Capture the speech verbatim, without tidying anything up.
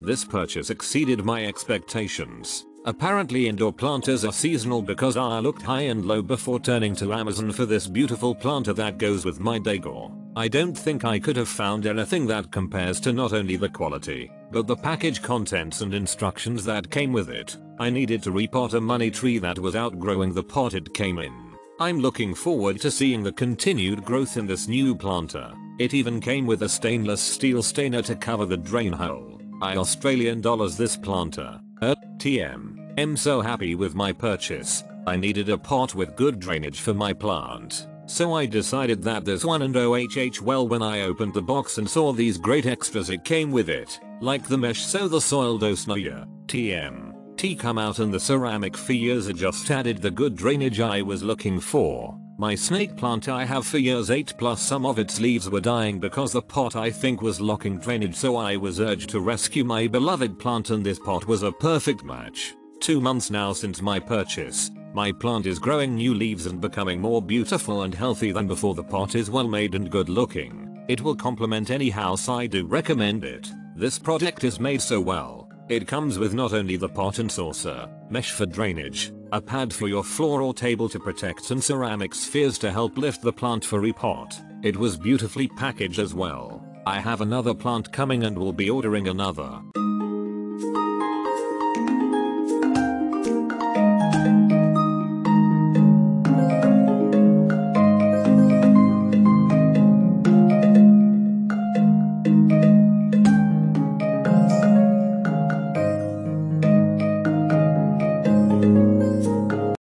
This purchase exceeded my expectations. Apparently indoor planters are seasonal because I looked high and low before turning to Amazon for this beautiful planter that goes with my decor. I don't think I could have found anything that compares to not only the quality, but the package contents and instructions that came with it. I needed to repot a money tree that was outgrowing the pot it came in. I'm looking forward to seeing the continued growth in this new planter. It even came with a stainless steel stainer to cover the drain hole. I Australian dollars this planter. Er, T M. I'm so happy with my purchase. I needed a pot with good drainage for my plant. So I decided that this one and oh H H well when I opened the box and saw these great extras it came with it. Like the mesh so the soil does not T M. T come out and the ceramic for years it just added the good drainage I was looking for. My snake plant I have for years eight plus some of its leaves were dying because the pot I think was locking drainage so I was urged to rescue my beloved plant and this pot was a perfect match. Two months now since my purchase. My plant is growing new leaves and becoming more beautiful and healthy than before. The pot is well made and good looking. It will complement any house. I do recommend it. This product is made so well. It comes with not only the pot and saucer, mesh for drainage, a pad for your floor or table to protect and ceramic spheres to help lift the plant for repot. It was beautifully packaged as well. I have another plant coming and will be ordering another.